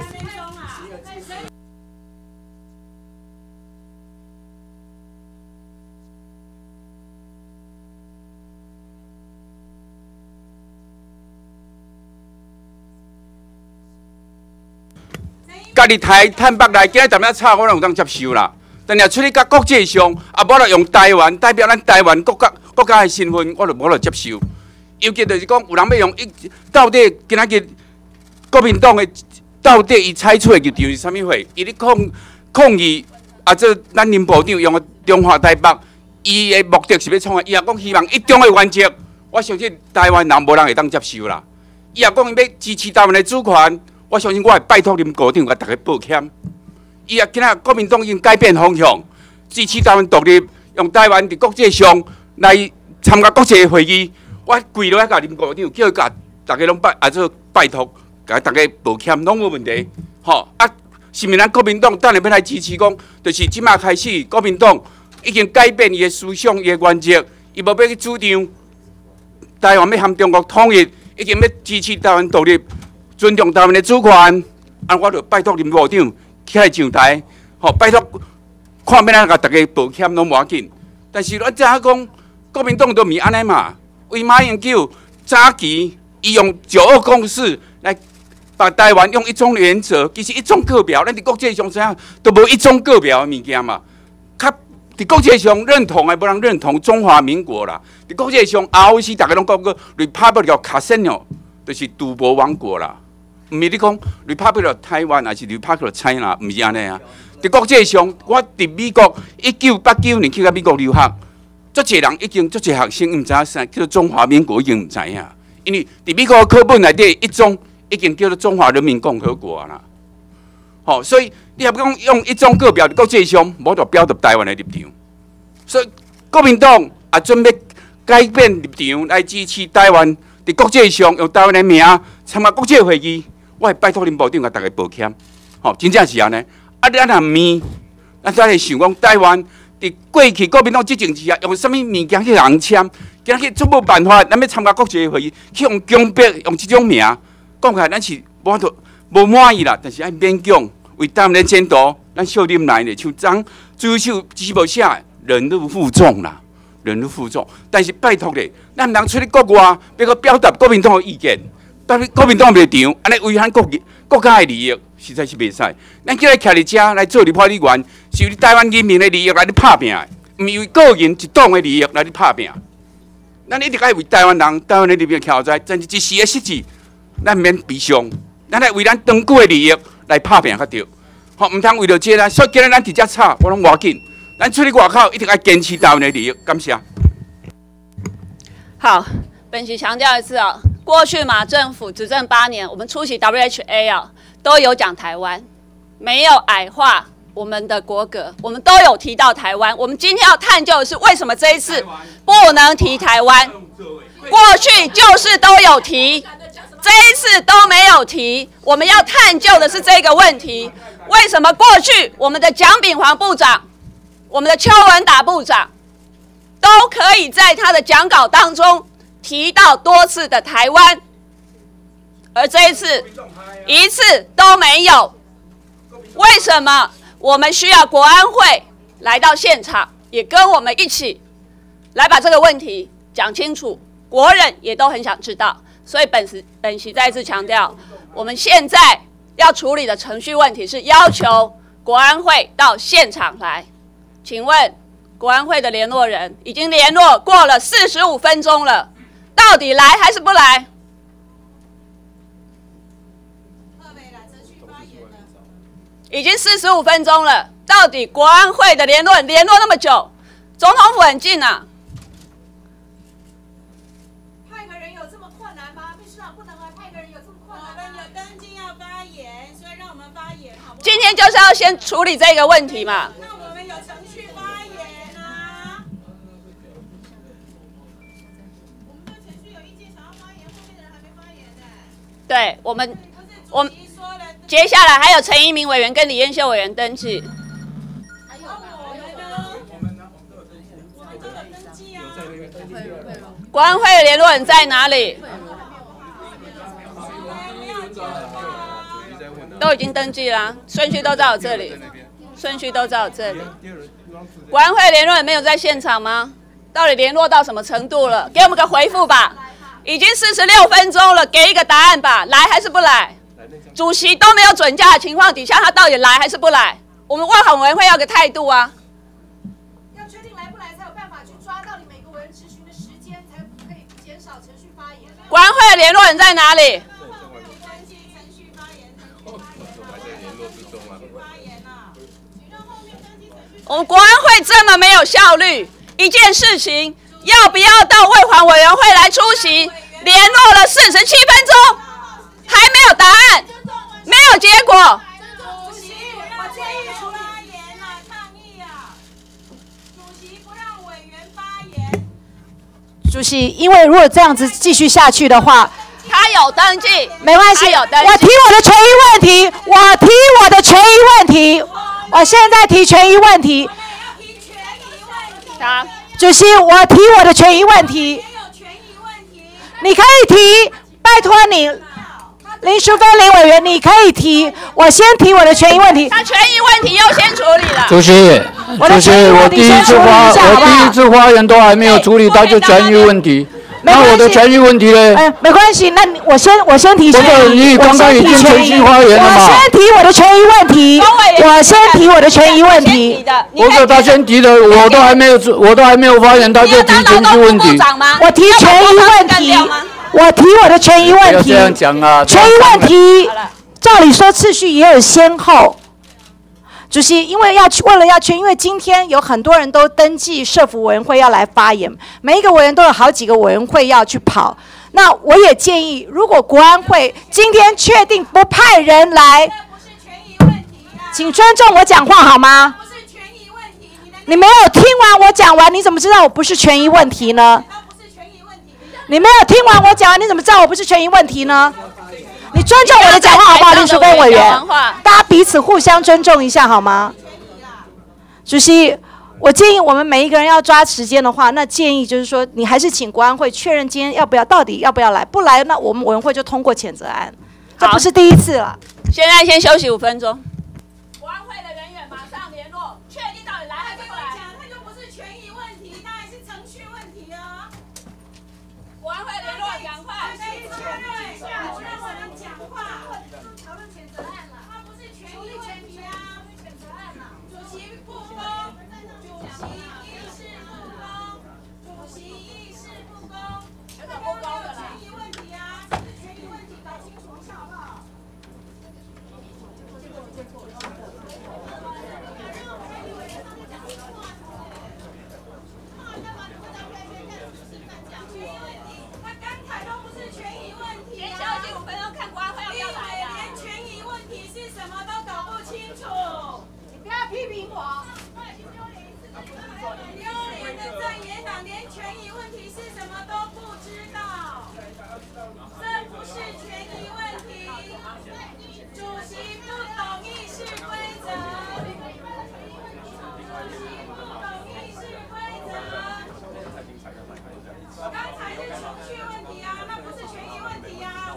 家己台坦北来，今日淡仔吵，我拢有当接受啦。但是出去甲国际上，啊，无就用台湾代表咱台湾国家的身份，我就无就接受。尤其就是讲，有人要用到底今仔日国民党的到底伊采取的立场是啥物货？伊咧抗议啊，这咱林部长用的中华台北，伊的目的是要创啥？伊也讲希望一中的原则，我相信台湾人无人会当接受啦。伊也讲伊要支持台湾的主权。我相信我会拜托林部长甲大家抱歉。伊也今仔国民党已经改变方向，支持台湾独立，用台湾伫国际上来参加国际会议。我跪落来甲林部长，叫伊甲大家拢拜托，甲大家抱歉，拢无问题。吼啊，是毋是咱国民党等下要来支持讲，就是即马开始，国民党已经改变伊的思想、伊的原则，伊无要去主张台湾要和中国统一，已经要支持台湾独立。尊重台湾的主权，啊，我就拜托林部长起来上台，吼，拜托看要咱甲大家抱歉拢无要紧。但是咱怎讲，国民党都毋是安尼嘛？为马英九早期伊用9·2共识来把台湾用一中原则，其实一中各表，咱伫国际上怎样都无一中各表的物件嘛。较伫国际上认同的，无人认同中华民国啦。伫国际上 ROC 大家拢讲过 Republic of Casino， 就是赌博王国啦。毋是你讲 Republic of Taiwan 还是 Republic of China， 毋是安尼啊！伫国际上，我伫美国1989年去到美国留学，足侪人已经足侪学生毋知影啥叫做中华民国，已经毋知影，因为伫美国的课本内底一中已经叫做中华人民共和国啦。吼，所以你也讲用一中各表伫国际上，无就表达台湾的立场。所以国民党也准备改变立场来支持台湾伫国际上用台湾的名参加国际会议。我会拜托林部长甲大家抱歉，吼，真正是安尼。啊，咱若咪，咱再来想讲台湾伫过去国民党执政之下，用啥物物件去人签，今日做无办法，咱要参加国际会议，去用强迫用这种名，讲起来咱是无满意啦。但是爱勉强为台湾的前途，咱小林来咧，像张最手只无写忍辱负重啦，忍辱负重。但是拜托咧，咱毋通出去国外，要去表达国民党的意见。国民党立场，安尼违反国家的利益，实在是袂使。咱今日徛伫遮来做立法委员，是为台湾人民的利益来咧拍拼的，毋是为个人一党的利益来咧拍拼。咱一直爱为台湾人、台湾的人民徛在，真是一时的失志，咱免悲伤，咱来为咱长久的利益来拍拼较对。吼，毋通为了这啦，所以今日咱直接吵，我拢无要紧。咱出去外口一定要坚持台湾的利益，感谢。 好，本席强调一次哦。过去马政府执政8年，我们出席 WHA 啊，都有讲台湾，没有矮化我们的国格，我们都有提到台湾。我们今天要探究的是，为什么这一次不能提台湾？过去就是都有提，这一次都没有提。我们要探究的是这个问题：为什么过去我们的蒋炳煌部长、我们的邱文达部长都可以在他的讲稿当中提到多次的台湾，而这一次一次都没有？为什么我们需要国安会来到现场，也跟我们一起来把这个问题讲清楚？国人也都很想知道。所以本席再次强调，我们现在要处理的程序问题是要求国安会到现场来。请问国安会的联络人已经联络过了45分钟了，到底来还是不来？ 已经45分钟了，到底国安会的联络那么久，总统府很近啊。 派个人有这么困难吗？秘书长不能来派个人有这么困难吗？我们有登记要发言，所以让我们发言好不好？ 今天就是要先处理这个问题嘛。 那我们有程序发言啊。我们对程序有意见，想要发言，后面的人还没发言呢。 对，我们接下来还有陈一鸣委员跟李彦秀委员登记。 还有我们呢？我们都有登记啊。 国安会的联络人在哪里？都已经登记啦，顺序都在我这里，顺序都在我这里。国安会联络人没有在现场吗？到底联络到什么程度了？给我们个回复吧。已经46分钟了，给一个答案吧，来还是不来？主席都没有准假的情况底下，他到底来还是不来？我们外行委员会要个态度啊！ 要确定来不来，才有办法去抓到你每个委员质询的时间，才可以减少程序发言。 国安会的联络人在哪里？我们国安会这么没有效率，一件事情要不要到卫环委员会来出席？联络了47分钟，还没有答案，没有结果。 主席，我建议发言啊，抗议啊！主席不让委员发言。 主席，因为如果这样子继续下去的话， 他有登记， 没关系， 有登记。 我提我的权益问题，我提我的权益问题，我现在提权益问题。 好， 主席，我提我的权益问题。你可以提，拜托你，林淑芬林委员，你可以提，我先提我的权益问题。 他权益问题优先处理了。 主席，我第一次发言都还没有处理到就权益问题。那我的权益问题呢？ 没关系，那我先提权益。 不是，你刚刚已经程序发言了嘛？ 我先提我的权益问题。我先提我的权益问题。 不是他先提的，我都还没有发言，他就提程序问题。 我提权益问题，我提我的权益问题。 不要这样讲啊！ 权益问题，照理说次序也有先后。主席，因为因为今天有很多人都登记社福委员会要来发言，每一个委员都有好几个委员会要去跑。那我也建议，如果国安会今天确定不派人来，请尊重我讲话好吗？你没有听完我讲完，你怎么知道我不是权益问题呢？你没有听完我讲完，你怎么知道我不是权益问题呢？你尊重我的讲话好不好，林淑芬委员？大家彼此互相尊重一下好吗？主席，我建议我们每一个人要抓时间的话，那建议就是说，你还是请国安会确认今天到底要不要来，不来，那我们委员会就通过谴责案，这不是第一次了。 现在先休息5分钟。国安会的人员马上联络，确定到底来还是不来？ 他就不是权益问题，当然是程序问题啊。 国安会联络，赶快。 讨论谴责案了，他不是权益问题啊，谴责案嘛。主席不公，主席议事不公，有什么不公的啦？权益问题啊，这是权益问题，搞清楚一下好不好？他刚才都不是权益问题， 先休息5分钟，看国安会要不要来呀？ 连权益问题是什么都搞不清楚，你不要批评我。丢脸的在野党连权益问题是什么都不知道，这不是权益问题。主席不懂议事规则，主席不懂议事规则。刚才是程序问题啊，那不是权益问题啊。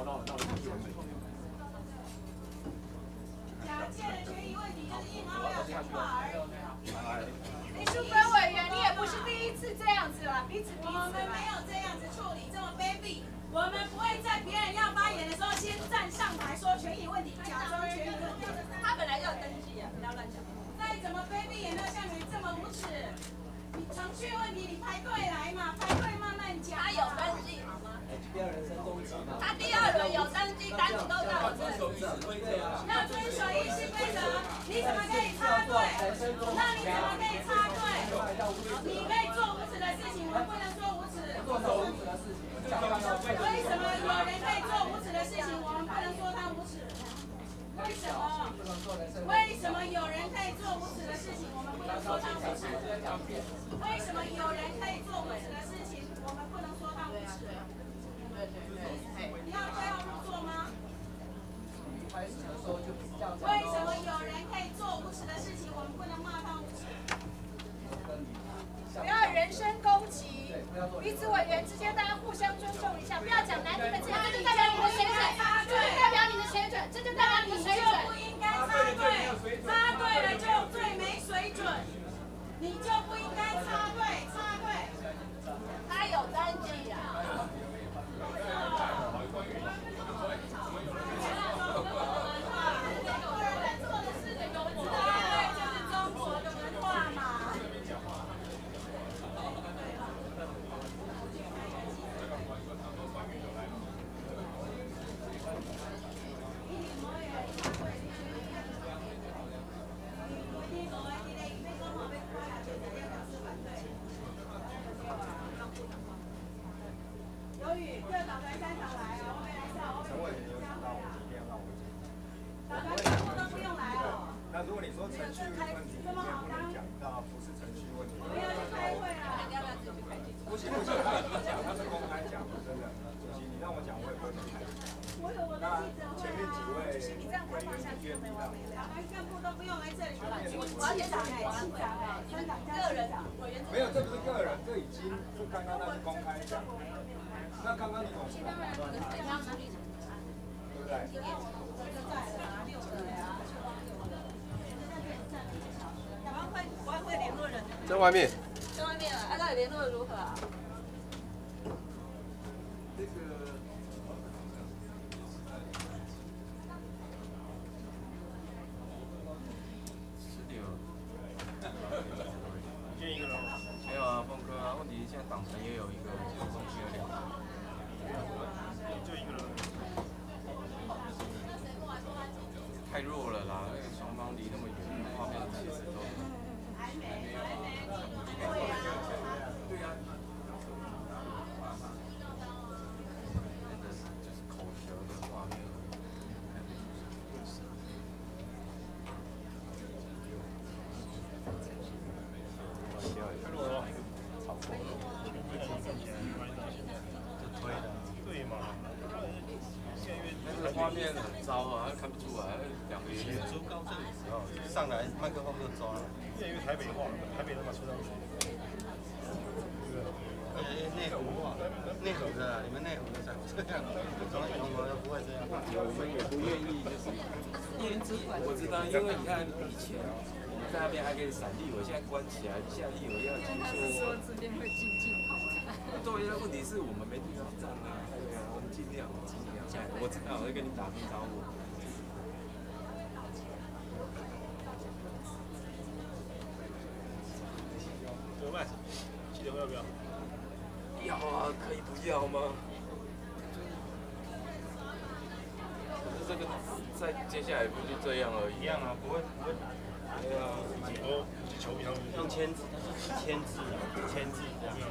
假借的权益问题就是硬凹要讲话而已。林淑芬委员，你也不是第一次这样子了，彼此。我们没有这样子处理这么卑鄙，我们不会在别人要发言的时候先站上台说权益问题，假装权益问题。 他本来就有登记啊，不要乱讲。 再怎么卑鄙也没有像你这么无耻。你程序问题你排队来嘛，排队慢慢讲。 他有登记好吗？ 他第二轮有登记，单子都到我这里。要遵守议事规则，你怎么可以插队？那你怎么可以插队？你可以做无耻的事情，我们不能说无耻。为什么有人可以做无耻的事情，我们不能说他无耻？为什么？为什么有人可以做无耻的事情，我们不能说他无耻？为什么有人可以做无耻的事情，我们不能说他无耻？你要对号入座吗？为什么有人可以做无耻的事情，我们不能骂他无耻？不要人身攻击，彼此委员之间大家互相尊重一下，不要讲难听的字，这就代表你的水准，这就代表你的水准，这就代表你的水准。你就不应该插队，插队了就最没水准，你就不应该插队，插队。他有登记啊。由于这导团三场来哦，我没来上，我没加回啊。导团全部都不用来哦。 那如果你说程序问题，这么好讲到不是程序问题， 我们要去开会啊。要不要自己去开会？ 不行，讲他是公开讲，真的，主席你让我讲，我也不会开。 我有我的记者会啊。 前面几位就是你这样开放下去就没完没了。导团干部都不用来这里，我要先讲市长哎，村长加市长委员。 没有，这不是个人，这已经是刚刚那是公开讲。那刚刚你总是打断他，对不对？ 国安会联络人在外面。 在外面了，到底联络的如何啊？ 这个。 见一个人。 没有啊，凤哥啊，问题现在党城也有一个中心的两个。 就一个人。 太弱了啦，那个双方离那么远，画面其实都还没有。对呀。对呀。真的是就是口舌的画面。 对嘛？ 那个画面很糟啊，看不出来，2个月。 足高这里时候上来麦克风就抓了，越来越台北化，台北那么出上去。内湖化，内湖的，你们内湖的才这样，从来中国都不会这样。 我们也不愿意，就是我知道，因为你看以前我们在那边还可以闪立委，现在关起来，现在立委要听说这边会进进口餐。 对，那问题是我们没地方站啊，对啊，我们尽量。我知道，我会跟你打声招呼。 德麦，记得要不要？ 要啊，可以不要吗？可是这个再接下来不就这样而已？ 一样啊，不会。 对啊， 球比较用签字，签字这样。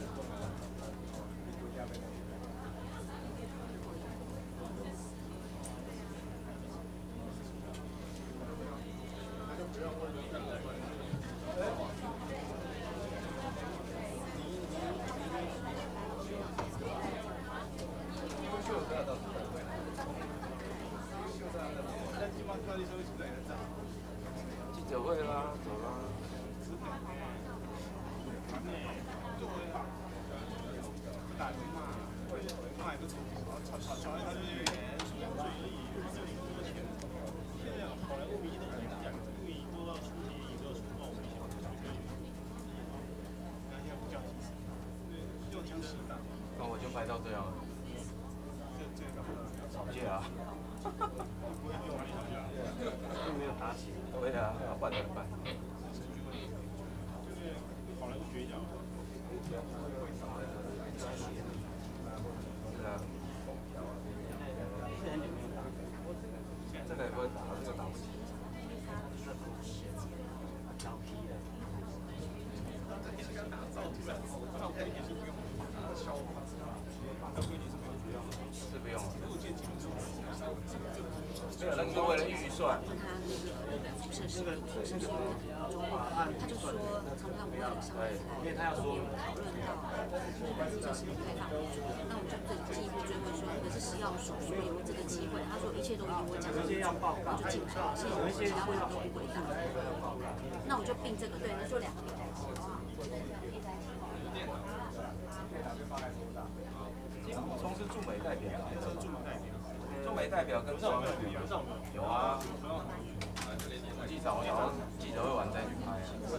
记者会啦，走啦。 打人嘛，骂也不错，吵来吵去，现在好莱坞明星都很讲，因为都要出题，也要出报危险，那现在不讲其实，又讲实弹。 那我就拍到这样了。 这个吵架啊！ 不会用没吵架， 又没有打起。对啊，要办怎么办？ 就是好莱坞绝交。 没有，那个为了预算。 他就说，从他们会上来，因为他要说讨论到这是不开放，那我们就进一步追问说，可是食药署说有这个机会，他说一切都以我讲的，我就进来了，其他问题都不回答。那我就并这个，对，那就2个表，好不好？ 金补充是驻美代表，驻美代表跟有啊。记者会完再去拍。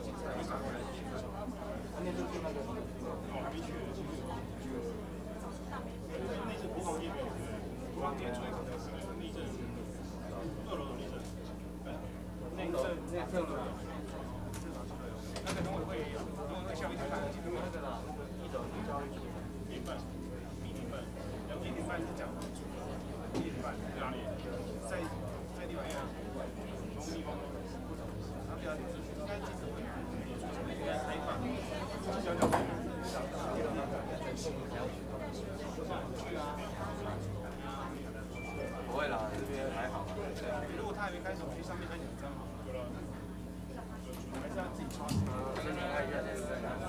不会啦，这边还好。如果他还没开始，我去上面看2张好了。有了，还是要自己刷。先看一下这个。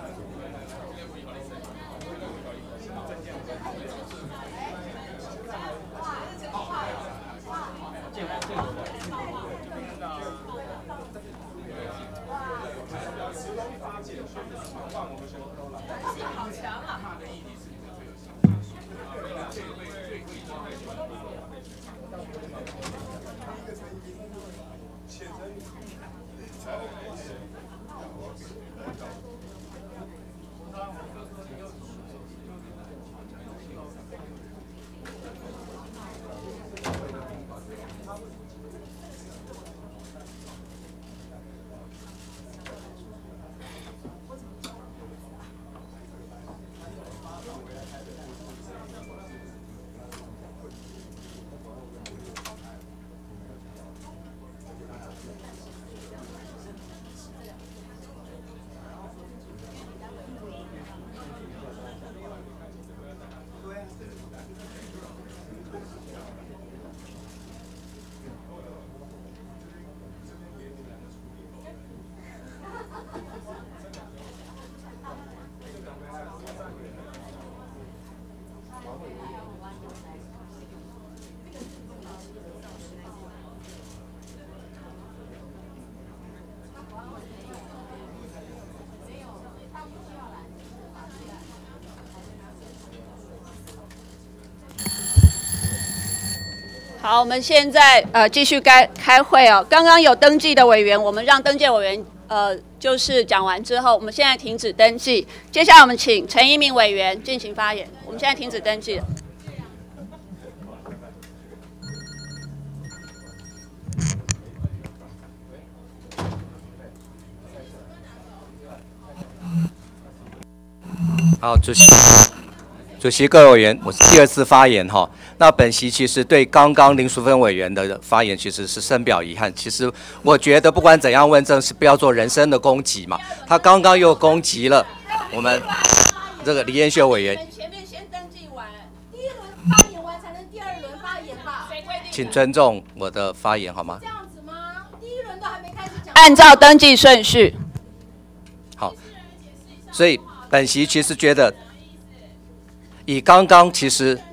好强啊！ 好，我们现在继续开会哦。刚刚有登记的委员，我们让登记委员就是讲完之后，我们现在停止登记。接下来我们请陈一鸣委员进行发言。我们现在停止登记了。 好，主席各位委员，我是第2次发言哈。那本席其实对刚刚林淑芬委员的发言其实是深表遗憾。其实我觉得不管怎样问政是不要做人身的攻击嘛。他刚刚又攻击了我们这个李彦秀委员。 前面先登记完，第1轮发言完才能第2轮发言吧？谁规定？ 请尊重我的发言好吗？ 这样子吗？第1轮都还没开始讲。 按照登记顺序。 好，所以本席其实觉得，以刚刚其实